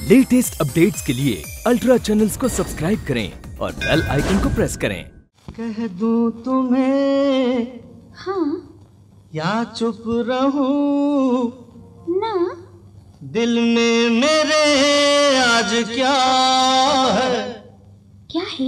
Latest updates के लिए ultra channels को सब्सक्राइब करें और बेल आइकन को प्रेस करें। कह दूं तुम्हें हाँ या चुप रहूं ना, दिल में मेरे आज क्या है? क्या है?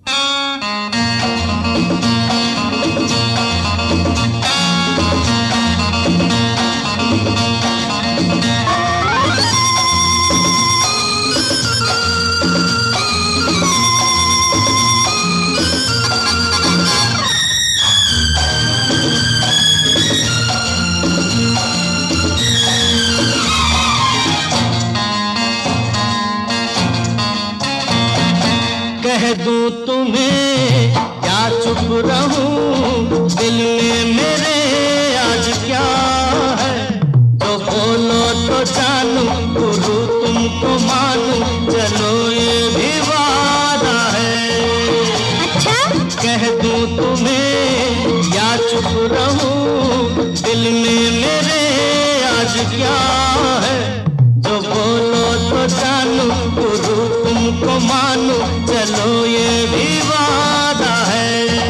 कह दूं तुम्हें या चुप रहूं, दिल में मेरे आज क्या है? जो बोलो तो जानूं, गुरु तुमको मानूं, चलो ये भी वादा है। अच्छा? कह दूं तुम्हें या चुप रहूं, दिल में मेरे आज क्या है? जो बोलो तो जानूं, गुरु तुमको मानूं, चलो ये भी वादा है।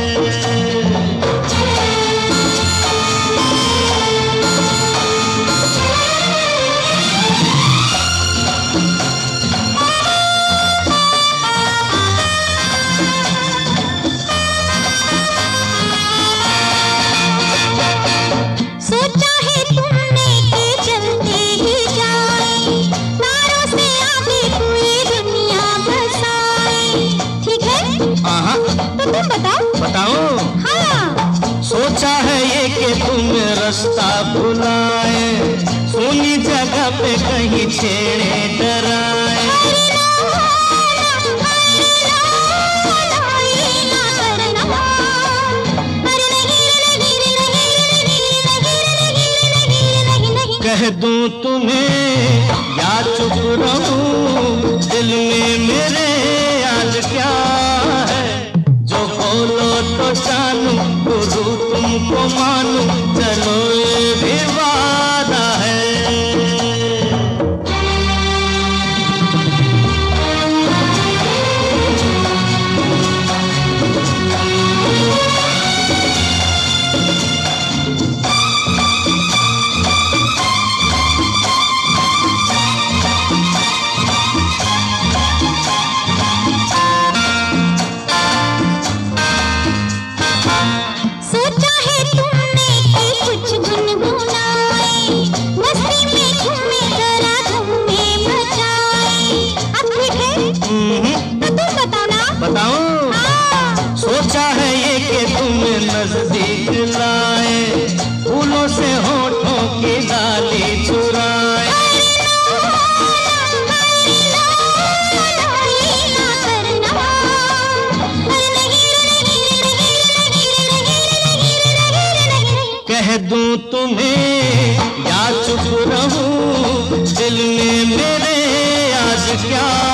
सोचा है तुमने कि चलते ही जाए, तारों से आगे कोई दुनिया बसाए, ठीक है? हाँ तो तुम बताओ। हाँ। सोचा है ये कि तुम रास्ता भुलाए, सुनी जगह पे कहीं छेड़े डराए। कह दूं तुम्हें या चुप रहूं, दिल में मेरे आज क्या है? जो बोलो तो जानूं, गुरु तुमको मानूं, चलो ये भी वादा है। सोचा है तुमने कि कुछ गुनगुनाए, मस्ती में झूमे जरा धूमे मचाए, अब ठीक है? तो तुम बताओ। हाँ। सोचा है ये कि तुम नजदीक लाए, फूलों से होठों की डाली चुराए। कह दूं तुम्हें या चुप रहूं, दिल में मेरे आज क्या